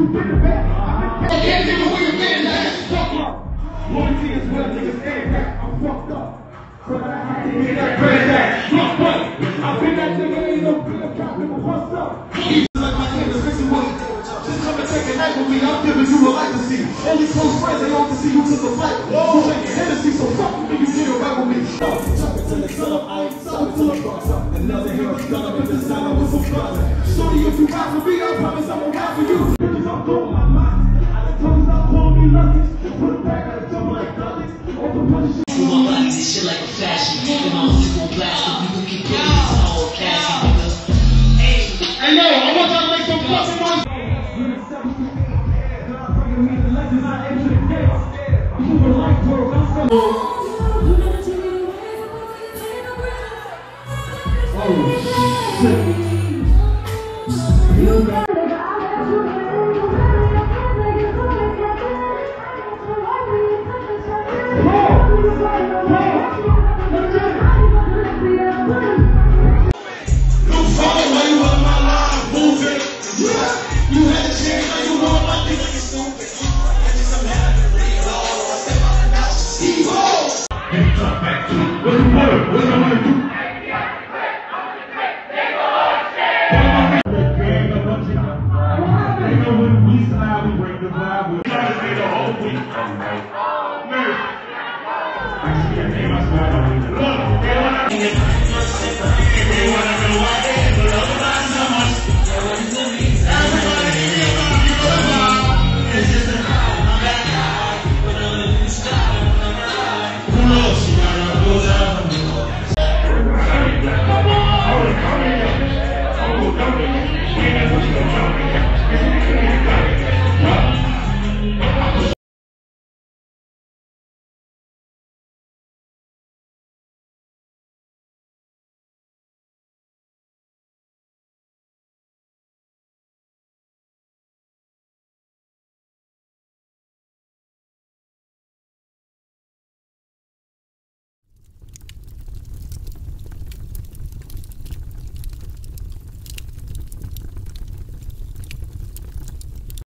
you bring it back. I can't think of where you been last. Fuck up. Loyalty is where niggas stand back. I'm fucked up. But I had to get that bread back. Look, buddy. I've been that nigga, ain't no good cop, nigga. What's up? He's like my nigga, fixing what he did. Just come and take a night with me. I'm giving you a life to see. Only close friends, they want to see you to the fight. You drinking Hennessy, so fuck you, you get around with me. Jumping till it's up, I ain't stopping till I'm boxed up. Another hero gun up in the side with some guns. Shorty, if you ride for me, I promise I'm gonna ride for you. Bitches, I'm blowing my mind. I done told you stop calling me lucky. Put it back at the double like Douglas. Open punches. We want body this shit like a fashion. And my own people blast, and people keep putting this all cashy, nigga. Hey, yo, I want y'all to make some fucking noise.